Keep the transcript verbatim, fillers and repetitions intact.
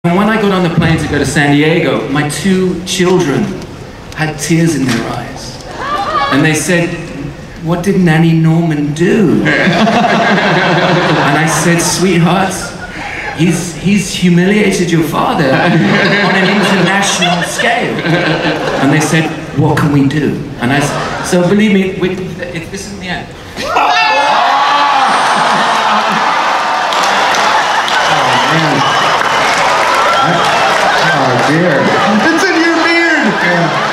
And when I got on the plane to go to San Diego, my two children had tears in their eyes. And they said, "What did Nanny Norman do?" And I said, "Sweethearts, he's, he's humiliated your father on an international scale." And they said, "What can we do?" And I said, so believe me, we, it, this is the end. Oh, man. Oh, dear. It's in your beard! Yeah.